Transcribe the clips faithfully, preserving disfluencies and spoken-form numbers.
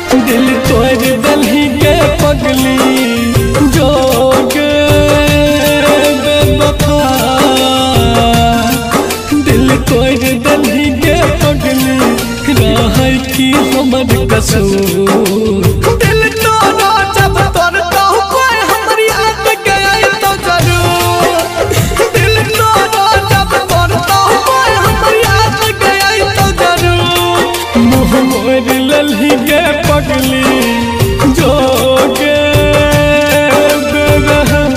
दिल तोड़ दलही के पगली जोग बेवफा, दिल तोड़ दलही के पगली रहे की हमर कसूर। दिल तोड़ा जब तोड़ता हूँ कोई हमारी याद गया तो जरूर, दिल तोड़ा जब तोड़ता हूँ कोई हमारी याद गया तो जरूर। मुँह मोर लल्ही के पगली जोगे बेरहम,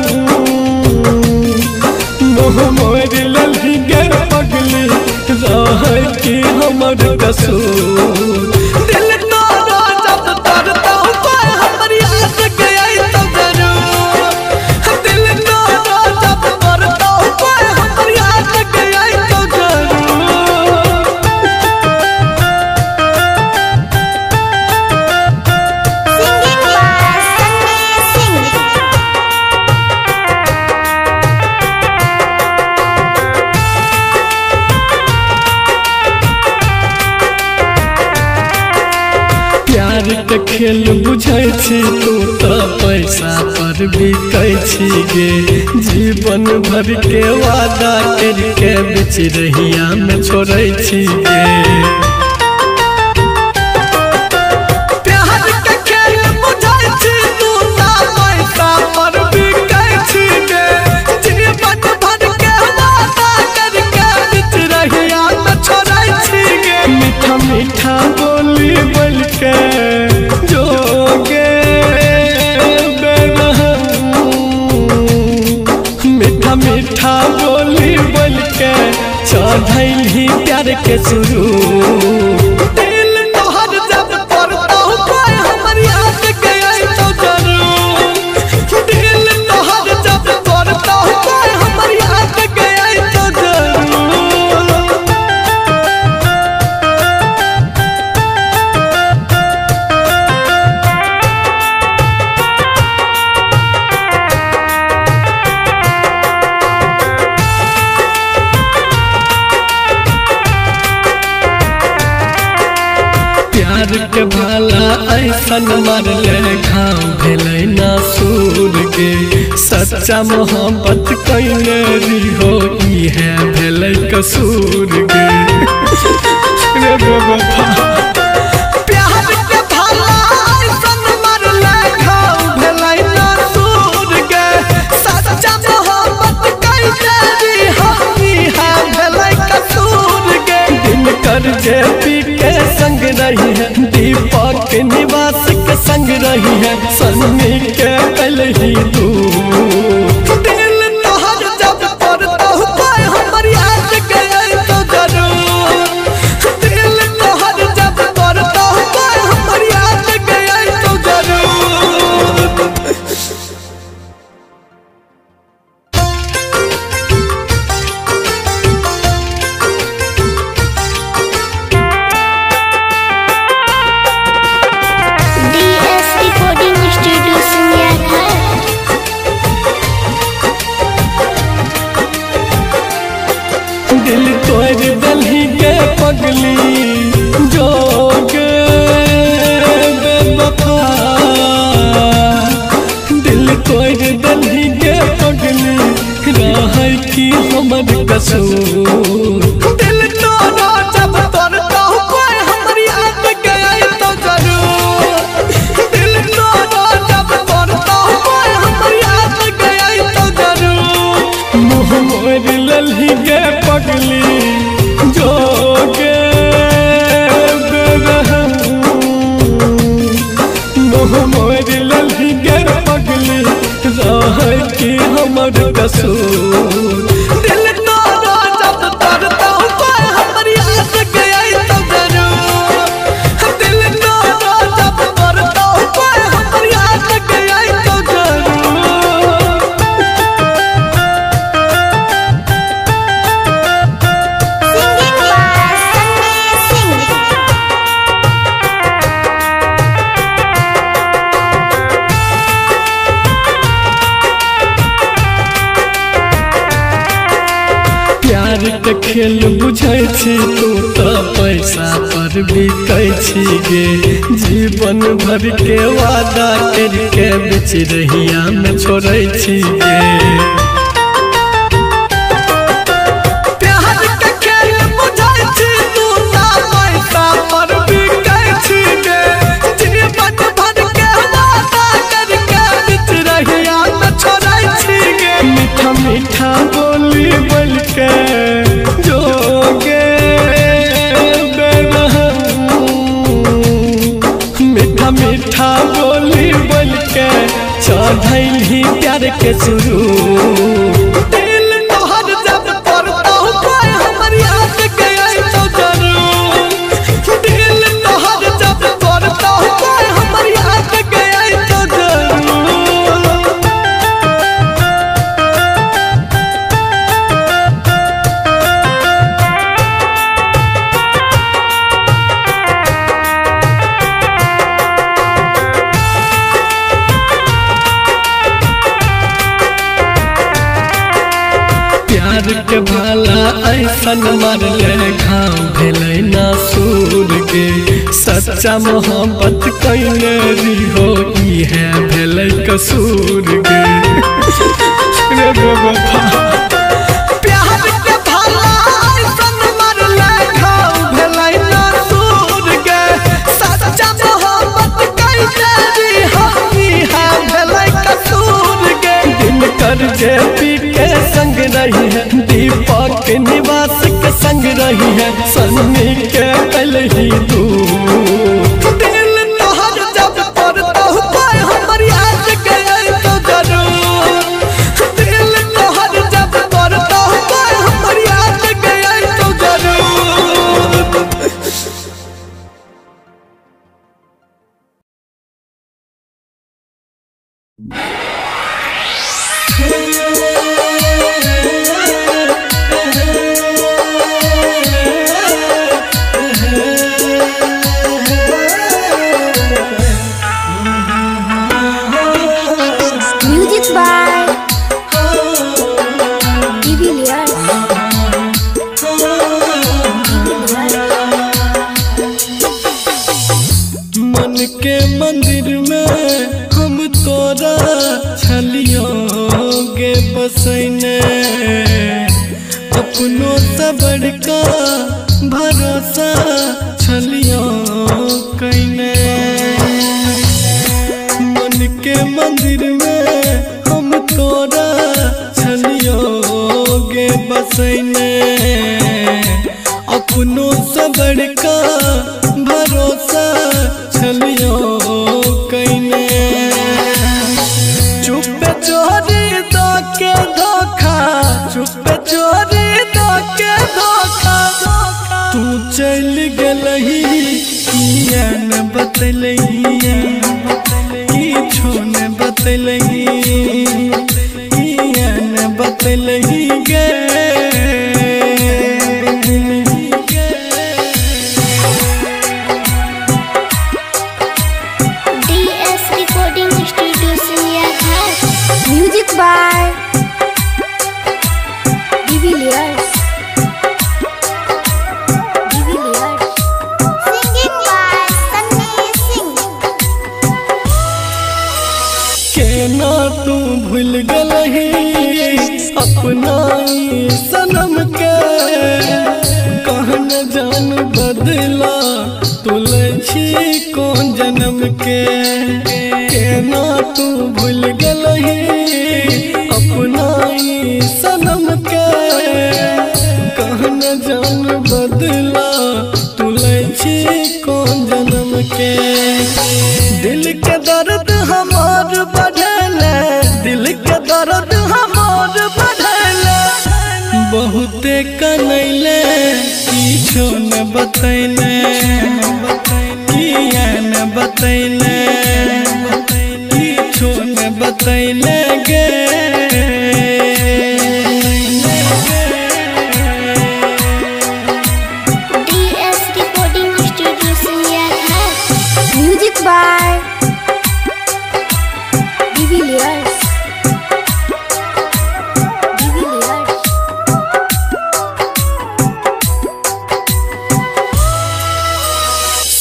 मुँह मोर लल्ही के पगली रहे की हमर कसूर। दिल तोड़ा जब तोड़ता हूँ कोई हमारी याद गया तो जरूर, दिल तोड़ा जब तोड़ता हूँ कोई हमारी याद गया तो जरूर। प्यार के खेल बुझै छी तू तो पैसा पर बिकै छी गे, जीवन भर के वादा करके बीच रहिया में छोड़ै छी गे। प्यार के खेल बुझै छी तू तो पैसा पर बिकै छी गे, जीवन भर के वादा करके बीच रहिया में छोड़ै छी गे। मीठा मीठा बोली बोल के जोगे बेरहम, मीठा मीठा बोली बोल के चढ़ैली प्यार के सुरूर। दिल तोहर जब तोड़ता हूँ कोई हमारी याद गया तो जरूर, दिल तोहर जब तोड़ता हूँ कोई हमारी याद गया तो जरूर। प्यार के भाला ऐसन मारले घाव भेलै ना सूर गे, सच्चा मोहब्बत कैले रिहो इहे भेलै कसूर गे। रे बेवफा प्यार के भाला ऐसन मारले घाव भेलै ना सूर गे, सच्चा मोहब्बत कैले रिहो इहे भेलै कसूर गे। दिल कर जे पी के संग रही है, दीपक निवास के संग रही है, सन्नी के कलही दूर। दिल तोहर जब तोड़ता हूँ कोई हमारी याद गया तो जरूर, दिल तोहर जब तोड़ता हूँ कोई हमारी याद गया तो जरूर। दिल तोड़ दलही के पगली जोग बेवफा, दिल तोड़ दलही के पगली रहे की हमर कसूर। दिल तोड़ा जब तोड़ता हूँ कोई हमारी याद गया तो जरूर, दिल तोड़ा जब तोड़ता हूँ कोई हमारी याद गया तो जरूर। मुँह मोर लल्ही के पगली जोगे बेरहम, मुँह मोर लल्ही के पगली रहे की हमर कसूर। दिल तोड़ा जब तोड़ता हूँ कोई हमारी याद गया तो जरूर, दिल तोड़ा जब तोड़ता हूँ कोई हमारी याद गया तो जरूर। प्यार के खेल बुझै छी तू तो पैसा पर पर बिकै छी गे जीवन भर के वादा करके बिच रहिया में छोड़ै छी गे मीठा बोली बोल के जोगे मीठा मीठा बोली बोल के चढ़ैली प्यार के शुरू दिल तोहर जब पड़ता कोई हमर याद गया तो जरूर दिल तोहर जब पड़ता कोई हमर याद गया तो जरूर प्यार के भाला ऐसन मारले घाव भेलै ना सूर गे सच्चा मोहब्बत कैले रिहो इहे भेलै कसूर गे रे बेवफा प्यार के भाला ऐसन मारले घाव भेलै ना सूर गे सच्चा मोहब्बत कैले रिहो इहे भेलै कसूर गे दिन कर जे पी के संग रही है दीपक निवास के संग रही है सन्नी के कल ही तू दिल तोहर जब पड़ता कोई हमर याद गया तो जरूर दिल तोहर जब पड़ता कोई हमर याद गया तो जरूर के मंदिर में हम तोरा छलियोगे बसैने अपनों से बड़का भरोसा छलियो कैने मन के मंदिर में हम तोरा छलियोगे बसैने अपनों से बड़का भरोसा छलियो कैने चुप चोरी दो के धोखा चुप चोरी दो के धोखा तू चल गलही किया न बतलही किछो न बतलही किया न बतलही गे by Divilliers Divilliers singing by Sunny Singh केना तू भूल गलही अपना सनम के कहन जान बदला तुले छी कौन जन्म के केना तू भूल गलही अपना सनम के कहन जान बदला तुले छी कौन जन्म के दिल के दर्द हमार बढ़ले दिल के दर्द हमार बढ़ले बहुते कनैले किछो न बतैले किया न बतैले किछो न बतैले गे by Divilliers Divilliers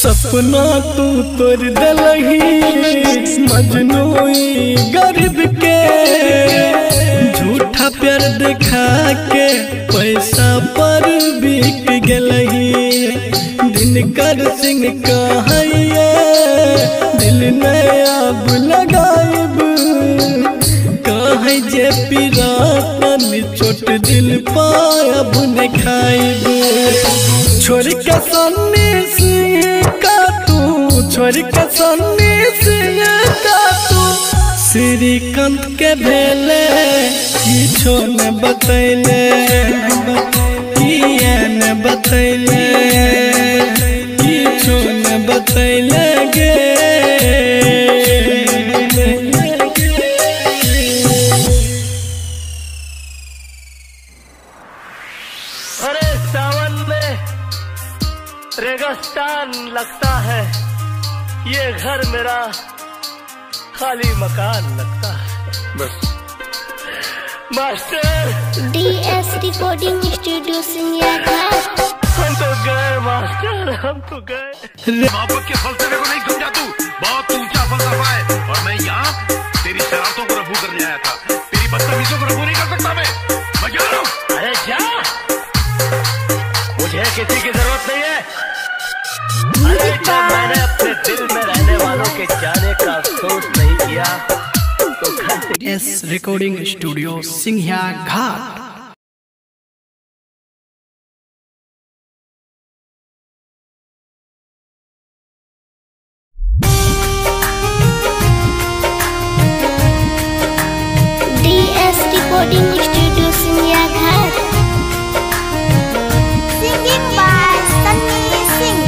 सपना तू तोड़ दलही मजनूई गरीब के, झूठा प्यार दिखा के पैसा पर बिक गलही। दिनकर सिंह कहैया दिल में अब लगाइब, कहे जे पिरातन छोट दिल पायब न खाइब। छोड़ के सन्नी सिंह का तू, छोड़ के सन्नी सिंह का तू, श्रीकांत के भेले किछो न बतैले, किया न बतैले, किछो न बतैले गे। अरे सावन में रेगिस्तान लगता है, ये घर मेरा खाली मकान लगता है। बस master DS recording studio Singhiya Ghat. हम तो गए मास्टर, हम तो गए। मोहब्बत के फलसफे को नहीं समझा तू, बहुत ऊंचा फलसफा है। और मैं यहाँ तेरी शरारतों को रफू करने आया था, तेरी बदतमीजों को रफू नहीं कर सकता मैं। मैं जा रहा हूँ। अरे जा, मुझे किसी की जरूरत नहीं है। अरे जब मैंने अपने दिल में रहने वालों के जाने का अफसोस नहीं किया तो घर एस रिकॉर्डिंग स्टूडियो सिंघिया घाट। डीएस रिकॉर्डिंग स्टूडियो सिंगिया घाट। Singing by Sunny Singh।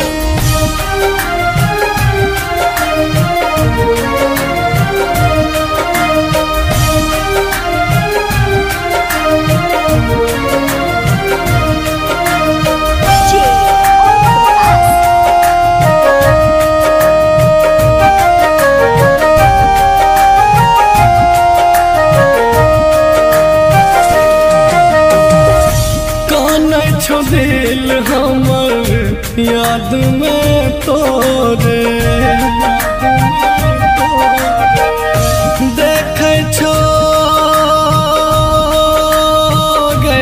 छो दिल हमर याद में तोरे, देखे छो गे,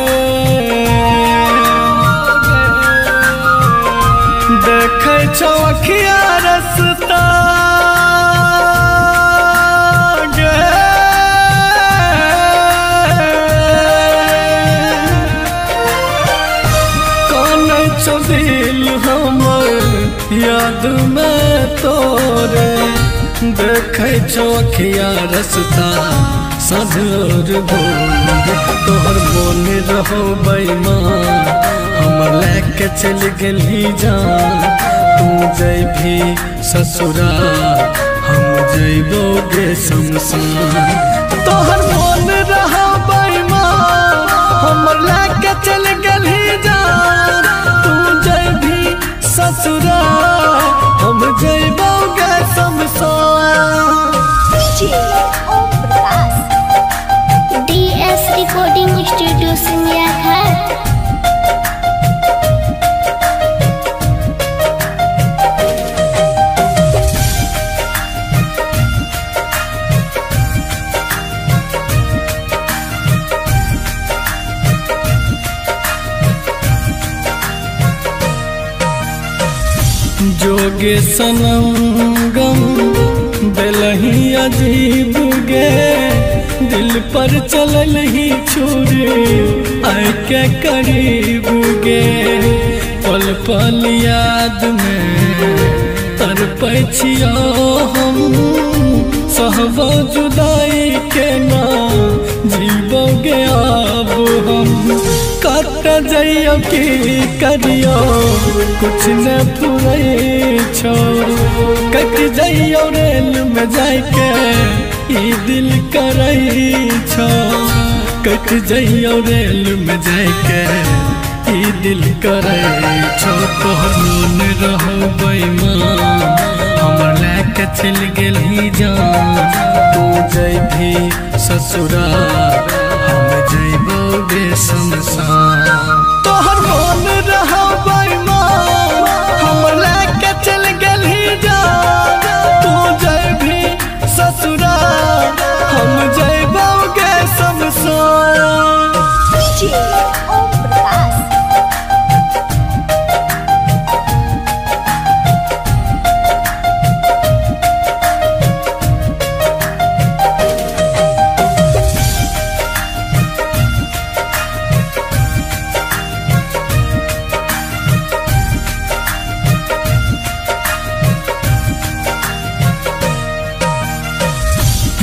देखे छो अखिया रसता दिल हमर याद में तोरे, देखे छो अखिया रसता सधर भूल। तोहर बोल रहो बेईमान, हमर लेके चल गली जान। तू जैभी ससुराल, हम जैबोगे शमशान। तोहर बोल रहो बेईमान, हमर लेके चल गली जान। तू जैभी ससुराल, हम जैबोगे शमशान। डीएस रिकॉर्डिंग स्टूडियो सिंगिया घाट। जोगे सनम गम दिलही अजीब गे, दिल पर चलल ही छुरी आय के करीब गे। पल पल याद में तड़पै छियो हम, सहबो जुदाई के ना जीबोगे अब हम। कट जाइयो की करियो कुछ न फुरै छो, कट जाइयो रेल में जाके ई दिल करै छो। कट जाइयो रेल में जाके ई दिल करै छो। तोहर मोन रहो बेईमान, हमर लेके चल गेलही जान। तू जैभी ससुराल, हम जैबोगे शमशान। तोहर मोन रहो बेईमान, हमर लेके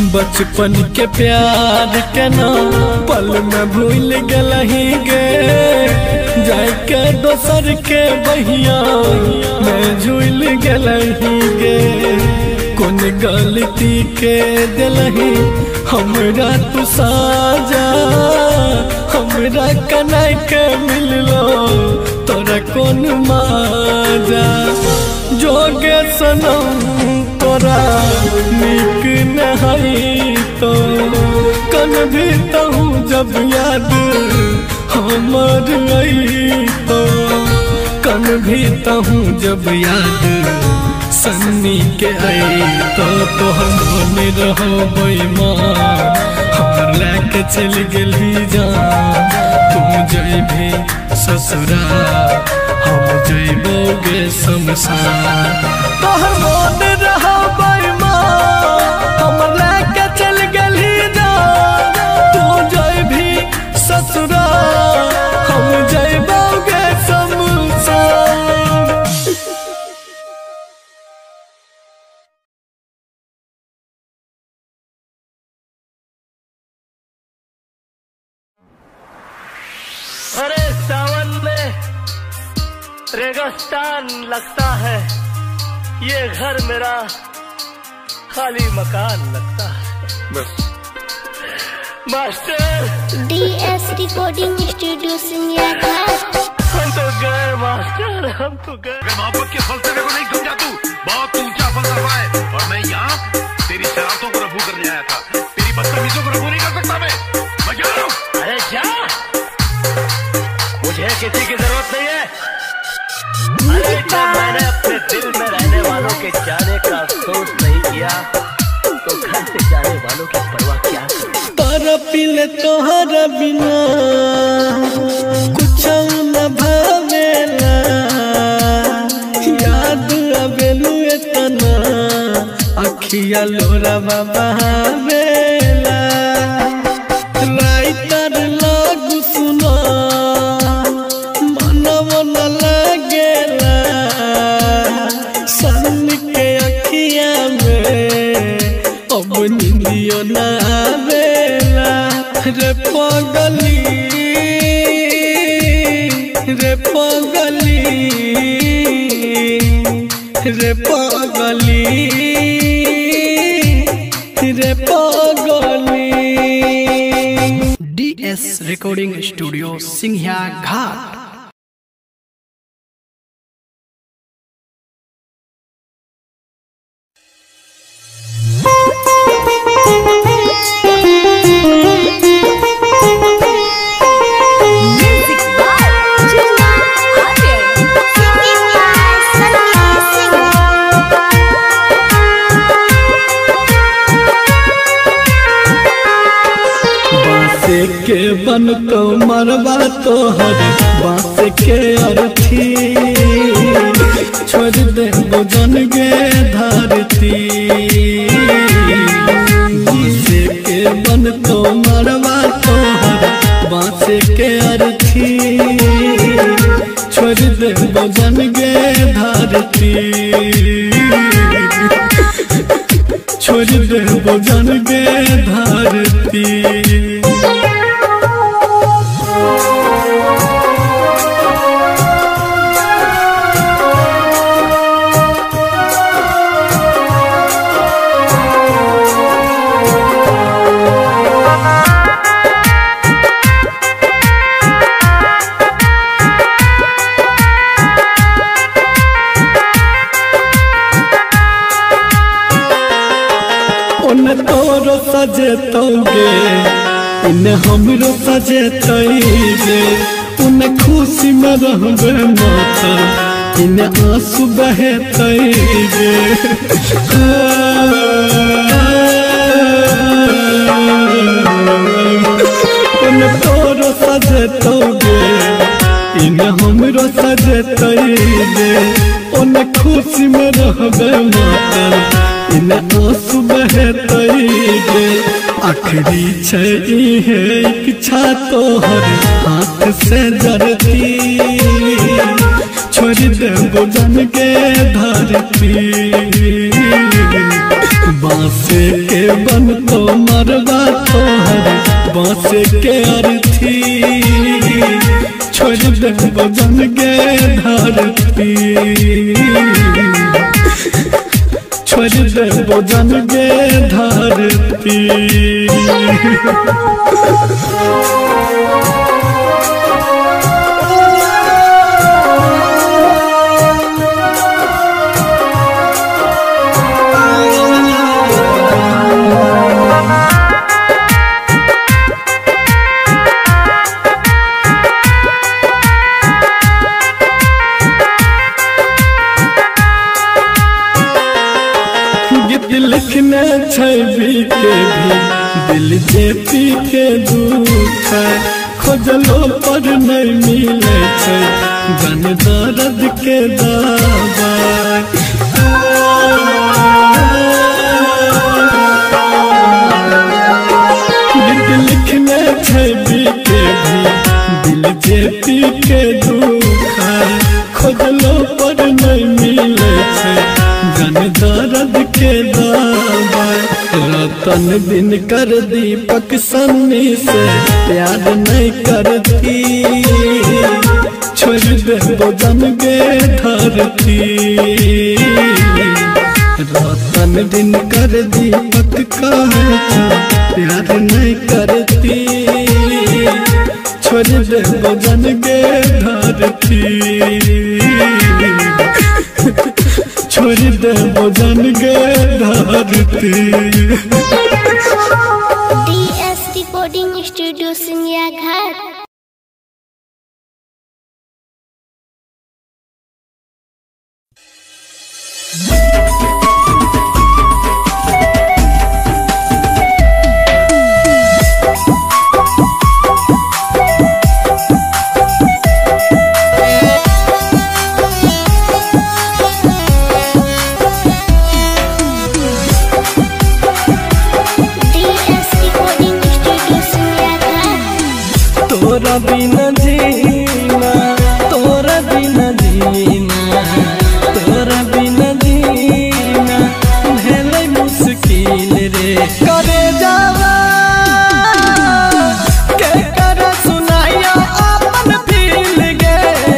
बचपन के प्यार के नाम पल में भूल गलही गे, जाके दोसर के बहिया मैं झूल गलही गे। कौन गलती के दिलही हमरा तू साजा, हमरा कनाई के मिललो तोरा कौन माजा। जोगे सनम तोरा निक नहीं तो कन भी तहूँ जब याद हमर आई तो, कन भी तहूँ जब याद सन्नी के आई तो। तो हम रहो बेईमान हमर लेके चल गेली जान, तुम जइबे ससुराल हम जइबोगे शमशान। तो हम रहो बेईमान हमर लेके चल गेली जान, तू जइबे ससुराल हम जइबोगे शमशान। अरे सावन में रेगिस्तान लगता है, ये घर मेरा खाली मकान लगता है। बस master DS recording studio Singhiya Ghat. हम तो गए मास्टर, हम तो गए। अगर मोहब्बत के फलसफे को नहीं समझा तू, बहुत ऊंचा फलसफा है और मैं यहाँ तेरी शरारतों को रफू करने आया था, तेरी बदतमीजों को रफू नहीं कर सकता मैं। मैं जा रहा हूँ। अरे जा, मुझे किसी की जरूरत नहीं है। अरे जब मैंने अपने दिल में रहने वालों के जाने का अफसोस नहीं किया तो घर से जाने वालों की परवाह क्या करूं? तारा पीले तोहरा बिना कुछ न भावेला, याद आवेलू एतना अखिया लोरा बहावेला। राइतर लागू सुना मनव न लागेला, सन के अखिया में अब नींदियो न आवेला। रे पगली रे पगली रे पगली रे पगली। डीएस रिकॉर्डिंग स्टूडियो सिंघिया घाट। के बन तो मरवा तोहर बात के अर्थी, छोड़ दे बुझन गे धरती। बासे के बन तो मरवा तोहर बात के अर्थी, छोड़ दे बुझन गे धरती। छोड़ दे बुझन गे धरती। तोरो सजेतोगे इन्हें हमरो सजेतोगे, उन्हें खुशी में रहबे माता इन्हें आंसू बहेतोगे। उन्हें तोरो सजेतोगे इन्हें हमरो सजेतोगे, उन्हें खुशी में रहबे माता इन्हें आंसू बहेतोगे। आखिरी है इच्छा तोहर हाथ से जरती, छोड़ दे बुझन के धरती। बांसे के बन तो मरवा तोहर बांसे के अर्थी छोड़ दे बजन के धरती छोड़ दे बजन के धरती लिखने छवि के भी दिल जेपी के दुख खोजलो पर नहीं मिले छे जन दर्द के दवा लिखने छवि के भी दिल जेपी के दुख खोजलो पर नहीं मिले छे जन दर्द के दवा रतन दिन कर दीपक सन्नी से प्यार नहीं करती छोड़ दे बजन के धरती रतन दिन कर दीपक कहता प्यार नहीं करती छोड़ दे बजन के धरती छोड़ दे बजन के धरती डीएस रिकॉर्डिंग स्टूडियो सिंगिया घाट। तोरा बिना जीना तोरा बिना जीना तोरा बिना जीना भेलै मुश्किल रे करे जावा के कर सुनाया अपन दिल गे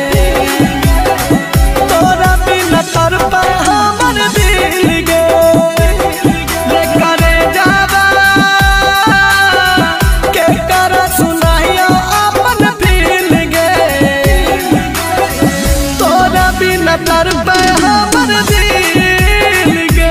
तोरा बिना तरपा हमर दिल गे रे करे जावा के कर सुनाया तर पे हमर दिल गे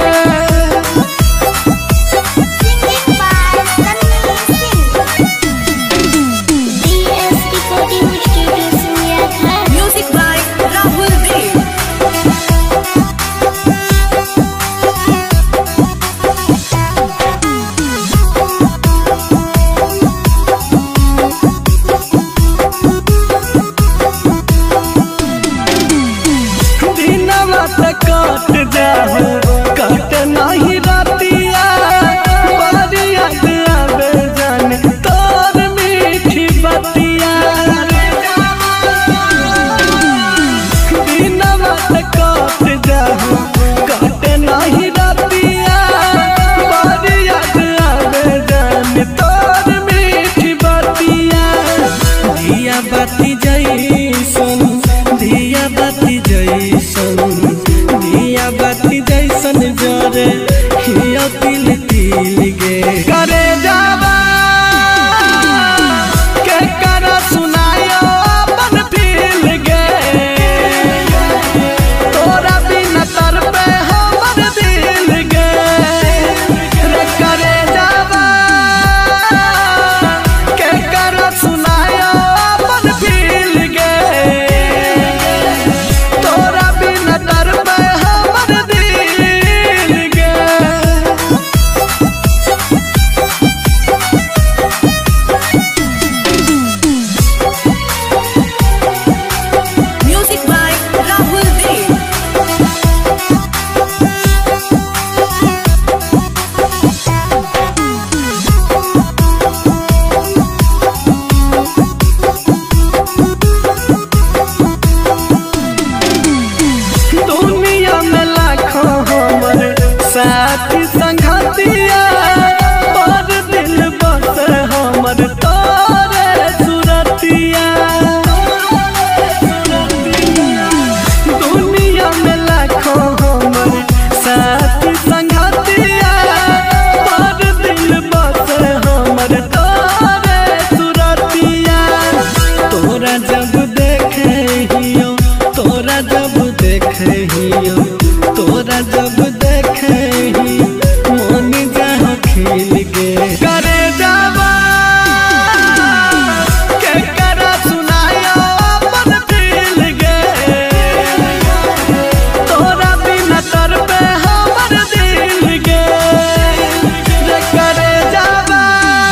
DS recording studio Singhiya Ghat. Music by Rahul Dev. काट जाओ काट नहीं रातिया बारी याद आवे जान तोर मीठी बतिया दिनवा काट जाओ काट नहीं रातिया बारी याद आवे जान तोर मीठी बतिया दिया बाती जैसन दिया बाती जैसन दिया बाती जैसन गोरिया तोरा जब देखे ही मन जहाँ खिल गे करे जावा के करा सुनाया मन दिल गे तोरा बिना तर पे हमर दिल गे रे करे जावा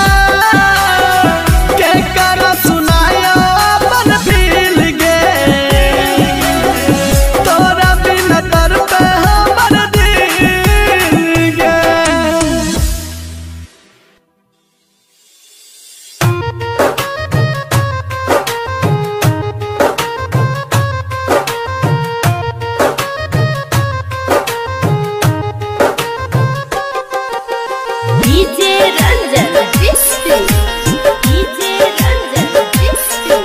के करा सुनाया मन दिल गे तोरा बिना तर पे हमर दिल गे। डीजे रंजन डिस्ट्री डीजे रंजन डिस्ट्री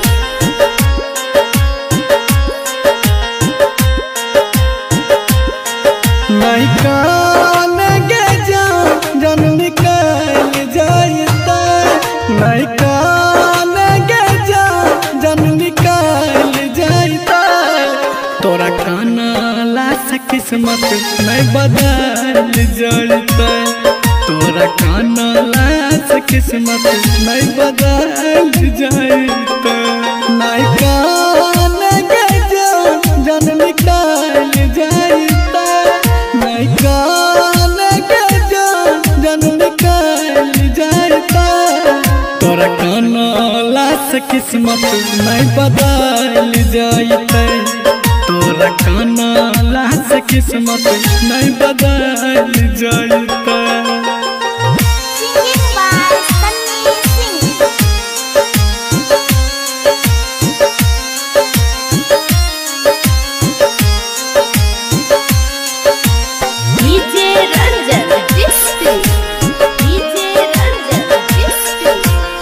नहीं कान गे जान जन निकल जाता नहीं कान गे जान जन निकल जाता तोरा काना लाश किस्मत नहीं बदल जाता तोरा काना लाश किस्मत नहीं बदल जाता नहीं कान गे जान जन निकल जाता नहीं कान गे जान जन निकल जाता तोरा काना लाश किस्मत नहीं बदल जाता तोरा काना लाश किस्मत नहीं बदल जाता। Singing by Sunny Singh DJ Ranjan डिस्ट्री डीजे रंजन डिस्ट्री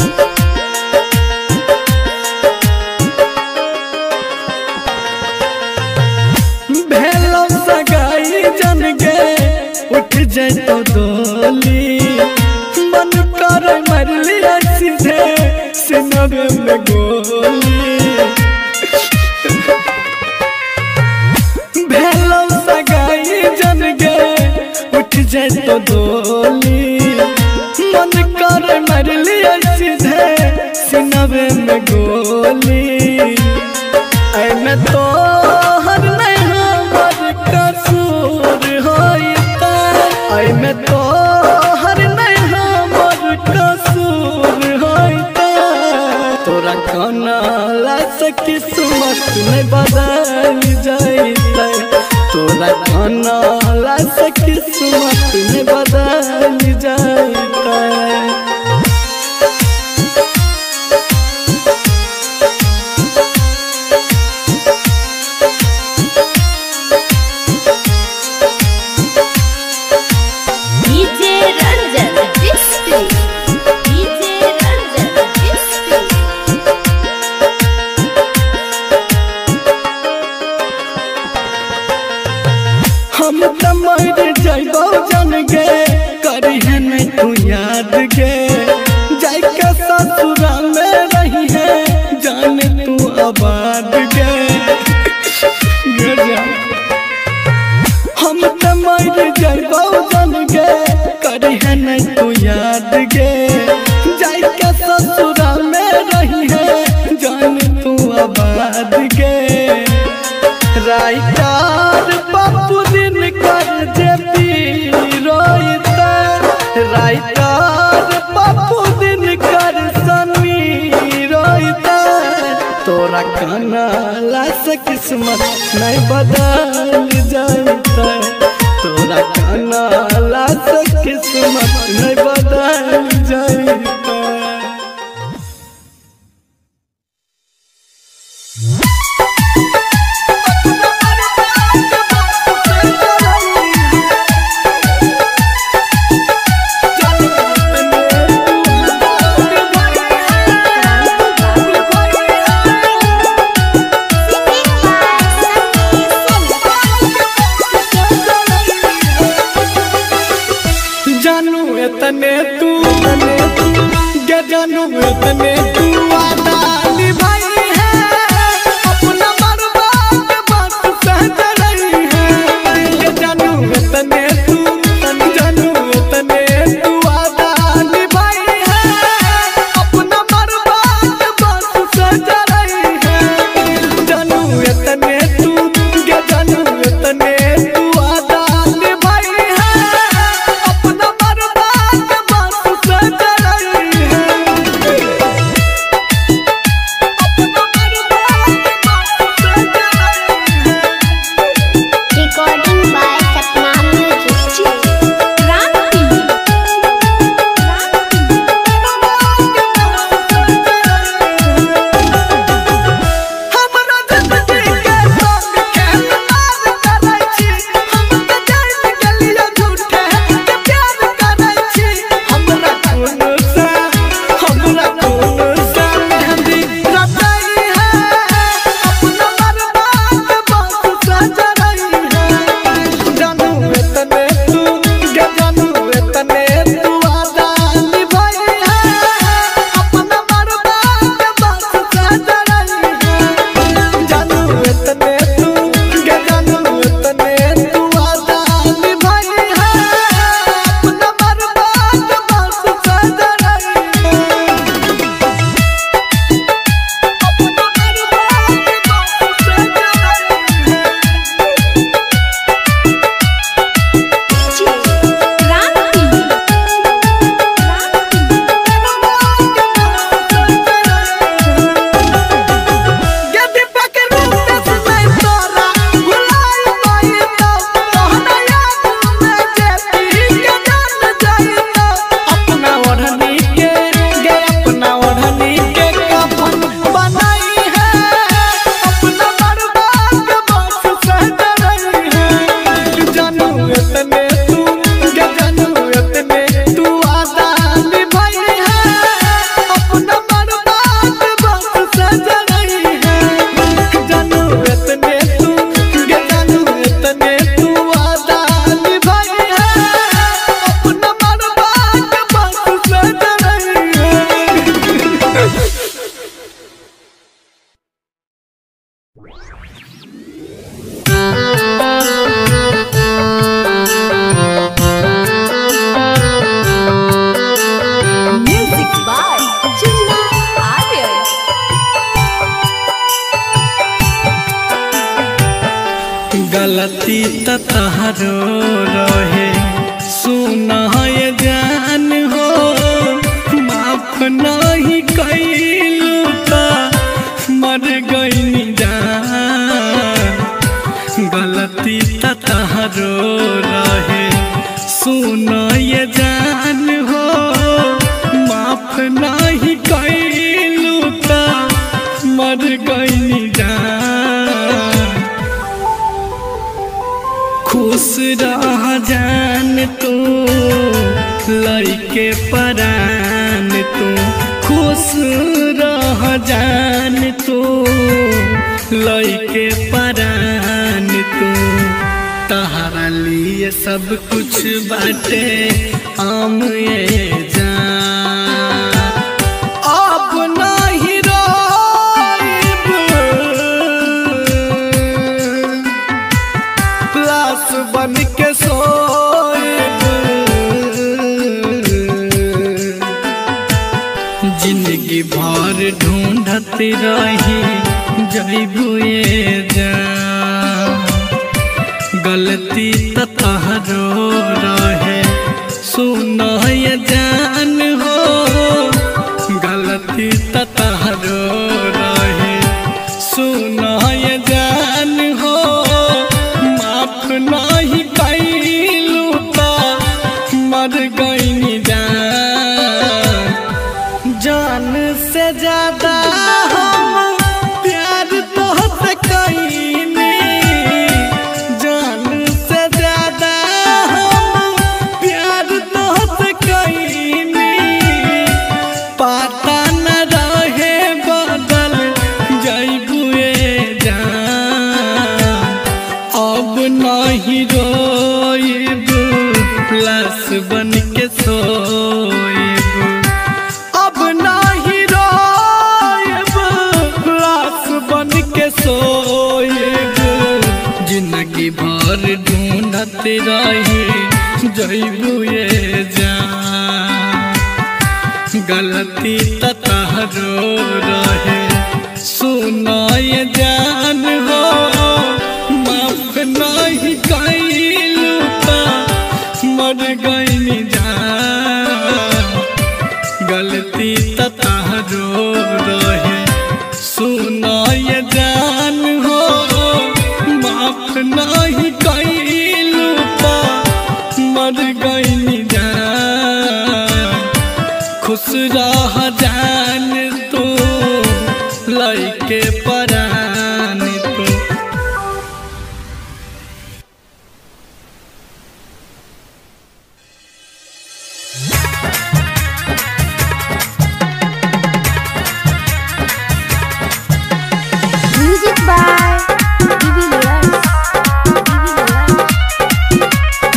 भेलो सगाई जन गे उठ जैतो डोली मन कर मरली सीधे सिनवे में गोली भेलो सगाई जन गे उठ जैतो डोली मन कर मरली सीधे सिनवे में गोली ऐ में तो हर नहीं हमर कसूर होइता ऐ में तो हर नहीं हमर कसूर होइता तोरा खाना लाश किस्मत नहीं बदल जाता तोरा खाना लाश किस्मत नहीं बदल जाता। डीजे रंजन डिस्ट्री डीजे रंजन डिस्ट्री हम त मर जाइबो जन गे करी है नहीं तू याद गे जाय के ससुरा में रही है जान तू आबाद गे गे जा। हम त मर जाइबो जन गे करी है नहीं तू याद गे जाय के ससुरा में रही है जान तू आबाद गे। राइटर बापू दिन कर जेपी रोइता राइटर बापू दिन कर सनी रोइता तोरा काना लाश किस्मत नहीं बदल जाता तोरा काना लाश किस्मत नहीं बदल जाता। तने तू गे जानू तने तू वादा निभाई है अपना बर्बाद बात सह रही है तहरो रहे सुना ये जान हो माफ नहीं कैलू ता मर गई जान गलती तहरो रहे सुना ये जान हो माफ नहीं कैलू ता मर गई जान खुश रह जान तू लइके परान तू खुश रह जान तू लइके परान तू तहरा लिए सब कुछ बाटे आम ये जान अब नहीं रोइब लाश बन के सोइब जिंदगी भर ढूंढत रही जइबू ये जान गलती तहरो रहे सुना ये जान हो गलती तहरो रहे सुना ये जान हो माफ नहीं कैलू ता मर गई जान जान से ज्यादा हम प्यार तोहसे कईनी जान से ज्यादा हम प्यार तोहसे कईनी पता न रहे बदल जइबू ये जान अब नहीं रोइब लाश बन के सोइब अब नहीं रोइब लाश बन के सोइब जिंदगी भर ढूंढत रही जइबू ये जान गलती तहरो रहे सुना ये जान हो माफ नहीं कैलू ता मर गई जान गलती तहरो रहे सुना ये जान हो माफ नहीं कैलू ता मर गई जान खुश रह जान तू लइके परान तू Music by Divi Layers. Divi Layers.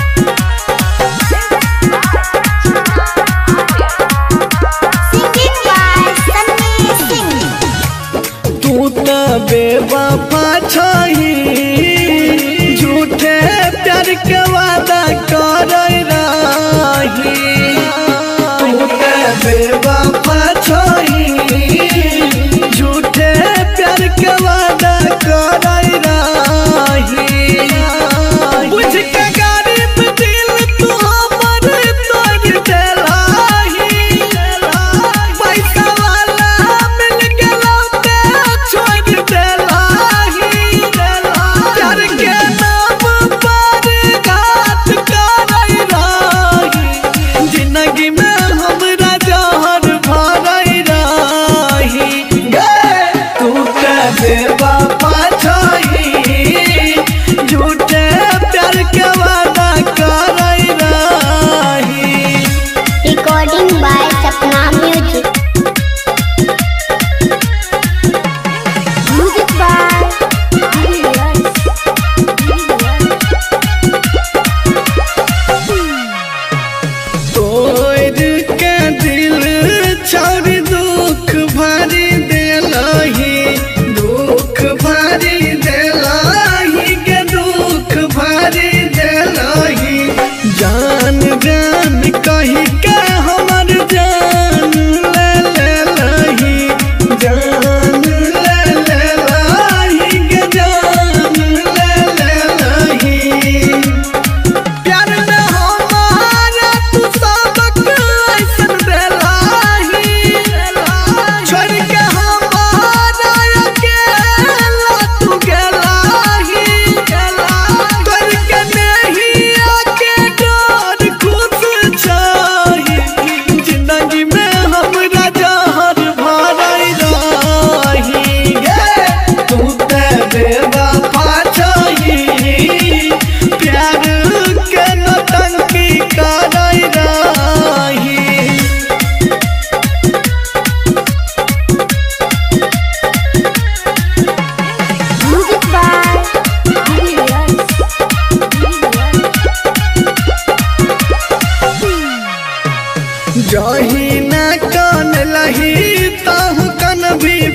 Singing by Sunny Singh. तू तो बेवफा छही झूठे प्यार के वादा कर रही तू तो बेवफा छही झूठे प्यार के वादा कर रही बुझ के गरीब दिल तू हमर तोड़ देलाही पैसा वाला मिल गेलो ते छोड़ देलाही प्यार के नाम पर घात कर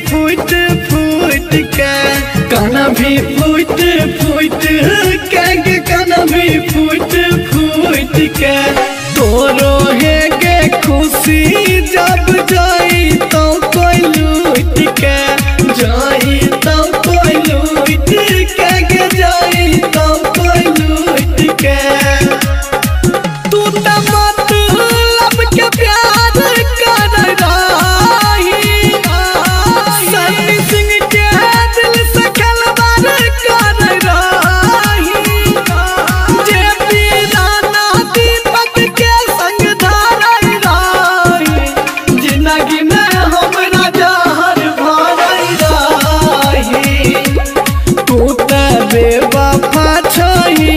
फूट फूट के काना भी फूट फूट के काना भी फूट फूट के तोरो है के खुशी जब जाई तो कोई लूट के जाई तो कोई लूट के जाई तो कोई लूट के तू तो मतलब के प्यार कर रही सन्नी सिंह के दिल से खिलवाड़ कर रही जे पीराना दीपक के संग धारई रही जिंदगी में हमरा जहर भरई रही तू तो बेवफा छही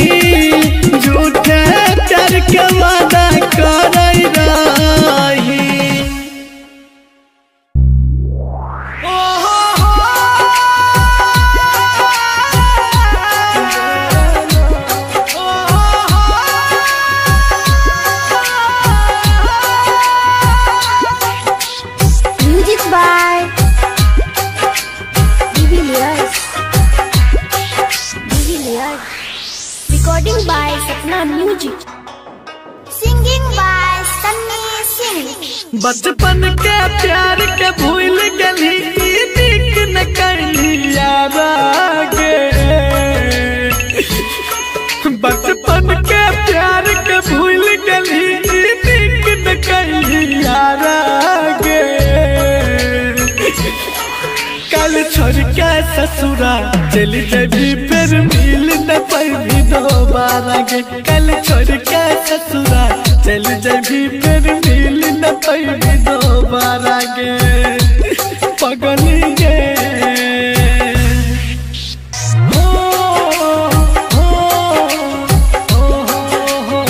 झूठे प्यार के वादा करई रही Music by Divilliers. Divilliers. Recording by Sapna Music. Singing by Sunny Singh. बचपन के प्यार के भूल गली दिख न करली याद आगे बचपन के प्यार के भूल गली दिख न करली याद आगे कल छोड़ के ससुरा चली जबी फिर मिल न पाई दोबारा गे कल छोड़ के ससुरा चली जबी फिर मिल न पाई दोबारा गे पगली गे हो हो हो हो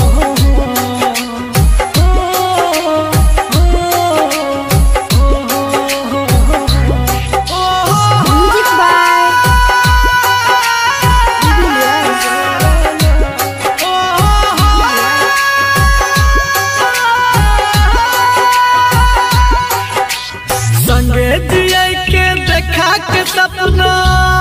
Music by Divilliers. संगे जिया के देखा के सपना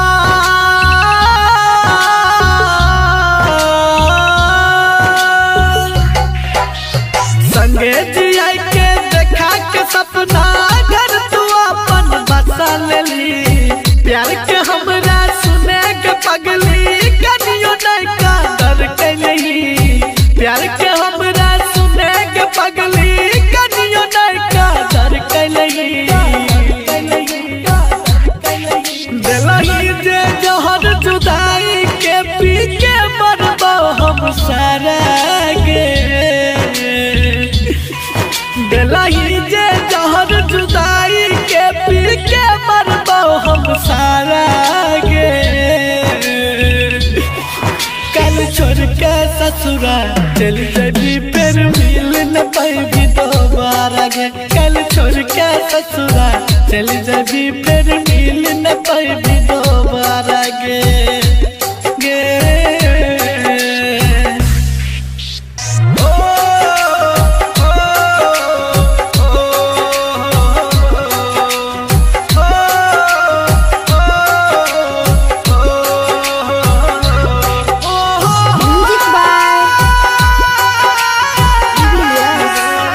संगे जिया के देखा के सपना घर तू अपन बसा लेली प्यार के हमरा सुने के पगली कनियो नहीं का डर के नहीं प्यार के हमरा सुने के पगली कनियो नहीं का डर के नहीं दिलही जे जहर जुदाई के पी के मरबो हम सारा गे दिलही जे जहर जुदाई के पी के मरबो हम सारा गे कल छोड़ के ससुरा चल जबी फिर मिल न पाई दोबारा गे कल छोड़ के ससुरा चल जबी फिर मिल न पाई दोबारा गे गे ओ ओ Music by Divilliers.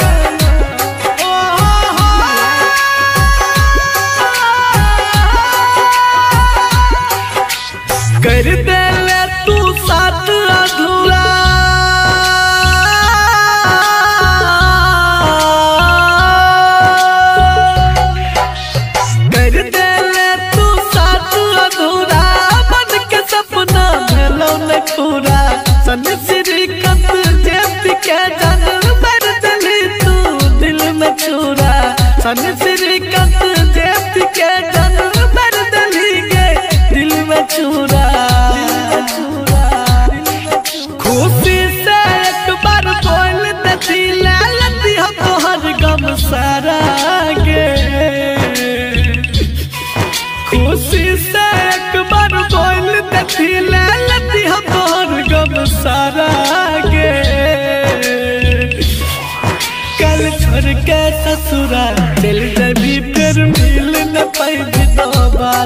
कर दे ले तू साथ अधूरा कर दे ले तू साथ अधूरा मन के सपना भेलो न पूरा सन श्री कंत जेब के जन भर दिली तू दिल में छुरा सन श्री कंत जेब के जन भर दिली गे दिल में छुरा खुशी से एक बार बोल देती ले लेती हो तोहर गम सारा गे खुशी से एक बार बोल देती ले लेती हो तोहर गम सारा गे कल छोड़ के ससुरा चल जबी फिर मिल न पाई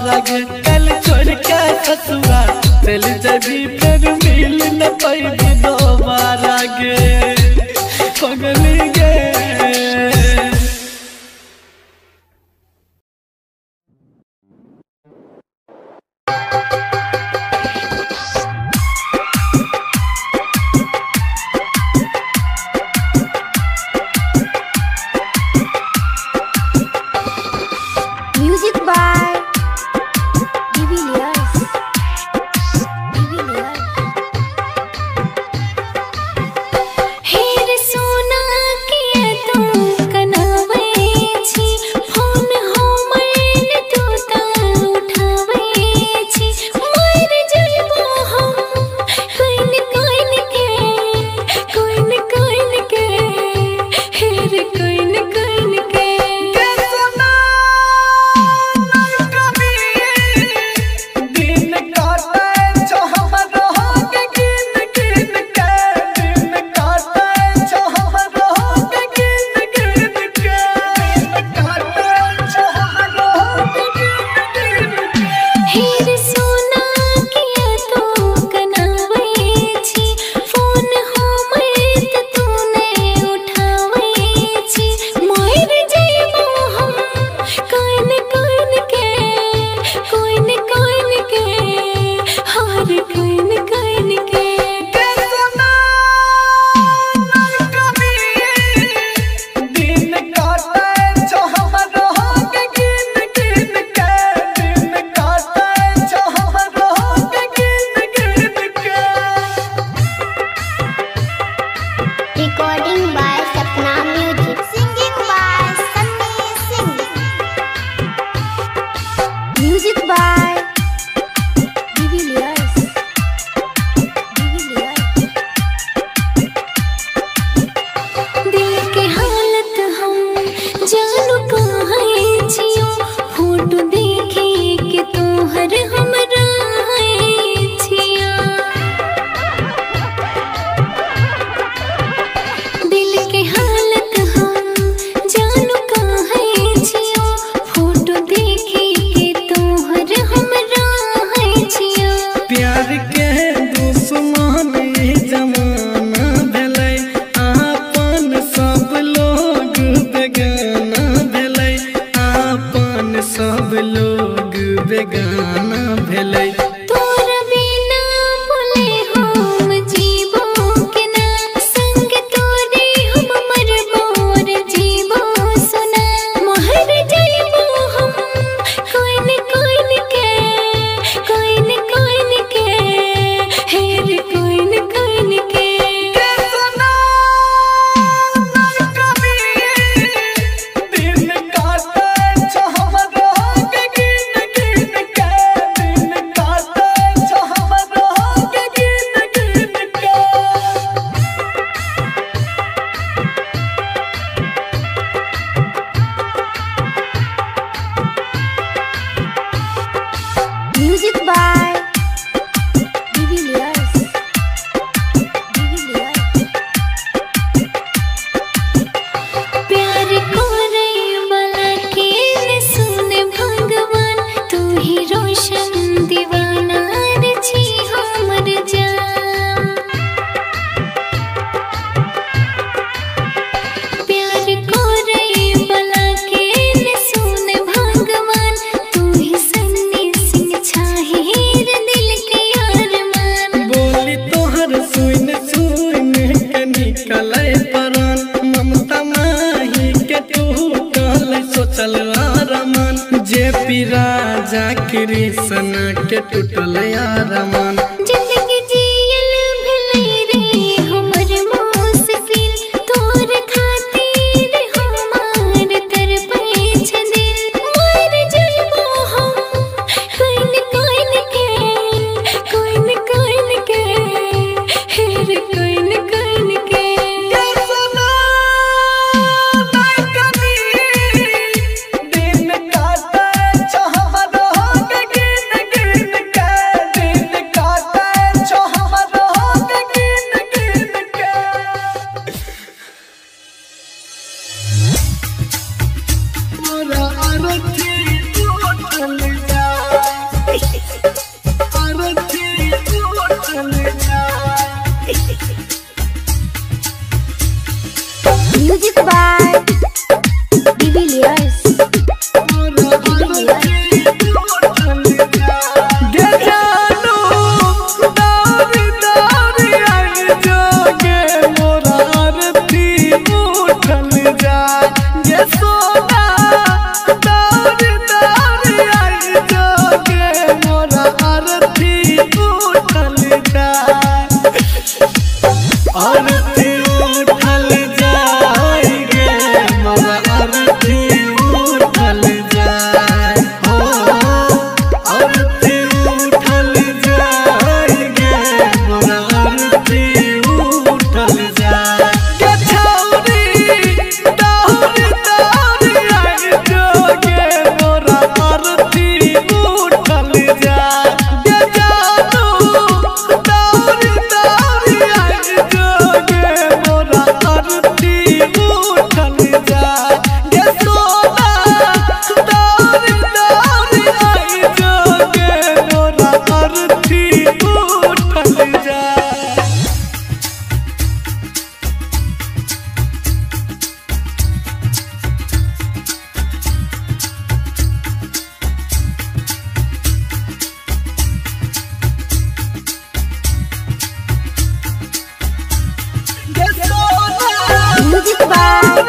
दोबारा गे कल छोड़ के ससुरा चल जबी फिर मिल न पैबी दोबारा गे पगली गे। Music by Divilliers. Divilliers. हेर सोना किया तू कनावे छी फोन हो मैंने तू ता उठावे छी मर जाइबो हम कोइन कोइन के कोइन कोइन के हेर कोइन कोइन के दिन काटे जो हम रहोगे गिन गिन के दिन काटे जो हम रहोगे गिन गिन के दिन काटे जो हम रहोगे गिन गिन के। हेर सोना किया तू कनावे छी फोन हो मैत तूने उठावे छी मर जाइबो हम कोइन कोइन के कोइन कोइन के हार कोइन कोइन के दिन काटे जो हम रहोगे गिन गिन के दिन काटे जो हम रहोगे गिन गिन के। Recording by Sapna Music. Singing by Sunny Singh. Music by Divilliers. Divilliers. दिल के हालत हम जानू कहाँ छियो फोटो देखे के तोहर हमरा छिया दिल के हालत हम जानू कहाँ छियो फोटो देखे के तोहर हमरा छिया प्यार के दुश्मन ई जमाना भेलै आपन सब लोग बेगाना भेलै आपन सब लोग बेगाना भेलै। तोर बिना बोले हम जीवो के ना संग तोरे हम मरबो रे जीवो सुना मोहर जाइबो हम कोइन कोइन के कोइन कोइन के हेर कोइन कोइन के दिन काटे जो हम रहोगे गिन गिन के दिन काटे जो हम रहोगे गिन गिन के। Music by Divilliers. Divilliers. प्यार को रे वाला के न सुन भगवान तू ही रोशन दीवाना रे छी हमर जान प्यार को रे वाला के न सुन भगवान तू ही सन्नी सिंह छाहिर दिल के अरमान बोली तोहर सुन सुन के निकले परान ममता माही के टूटल सोचल आरमान जे पी राजा कृष्ण के टूटल आरमान। जिंदगी जियल भले रे हमर मुश्किल तोर खातिर हमार तरफे छ दिल मर जाइबो हम कोइन कोइन के कोइन कोइन के हेर कोइन कोइन के दिन काटे जो हम रहोगे गिन गिन के दिन Music by Divilliers. Music by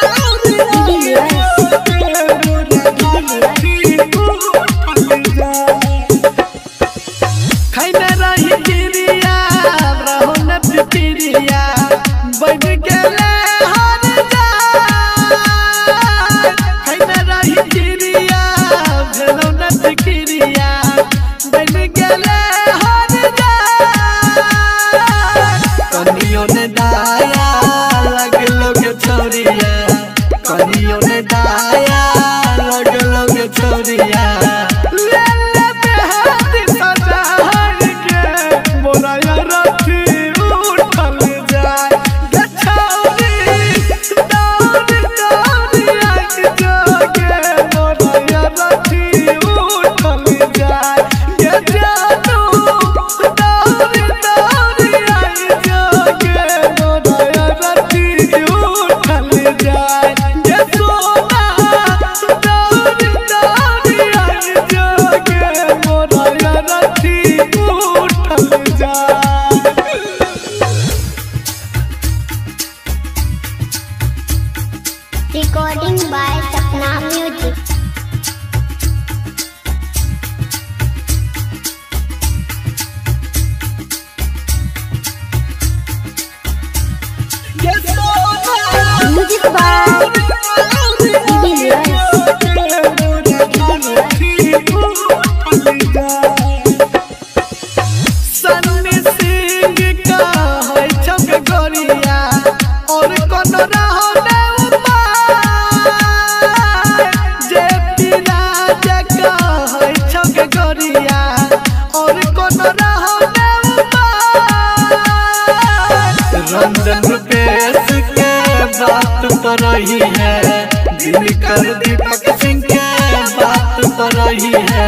recording by Sapna Music. Music by Divilliers. Sunny Singh का है छक गोरिया और कौन रहो रंजन रुपेश के बात पर रही है, दिनकर दीपक सिंह के बात पर रही है।